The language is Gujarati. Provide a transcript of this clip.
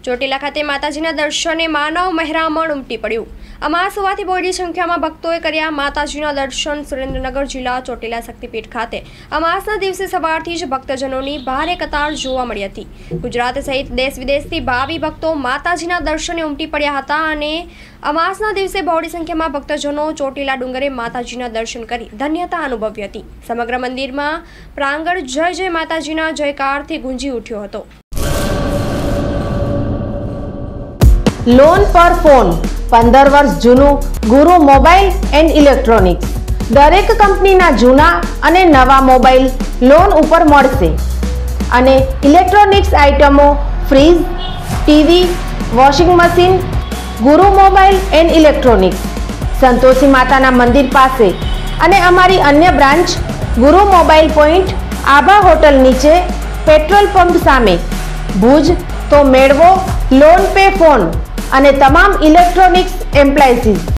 ચોટીલા ખાતે માતાજીના દર્શને માનવ મહેરામણ ઉમટી પડ્યું। અમાસ હોવાથી બોડી સંખ્યામાં ભક્તોએ કર્યા માતાજીના દર્શન। સુરેન્દ્રનગર જિલ્લા ચોટીલા શક્તિપીઠ ખાતે અમાસના દિવસે સવારથી જ ભક્તજનોની ભારે કતાર જોવા મળી હતી। ગુજરાત સહિત દેશ વિદેશથી ભાવિ ભક્તો માતાજીના દર્શને ઉમટી પડ્યા હતા અને અમાસના દિવસે બહોળી સંખ્યામાં ભક્તજનો ચોટીલા ડુંગરે માતાજીના દર્શન કરી ધન્યતા અનુભવી હતી। સમગ્ર મંદિરમાં પ્રાંગણ જય જય માતાજીના જયકારથી ગુંજી ઉઠ્યો હતો। લોન પર ફોન 15 વર્ષ જૂનું ગુરુ મોબાઈલ એન્ડ ઇલેક્ટ્રોનિક્સ દરેક કંપનીના જૂના અને નવા મોબાઈલ લોન ઉપર મળશે અને ઇલેક્ટ્રોનિક્સ આઇટમો fridge, TV, washing machine Guru mobile and electronics Santoshi માતાના મંદિર પાસે અને અમારી અન્ય branch Guru mobile point Abha hotel નીચે પેટ્રોલ પંપ સામે ભુજ। તો મેળવો લોન પે ફોન અને તમામ ઇલેક્ટ્રોનિક્સ એપ્લાયન્સીસ।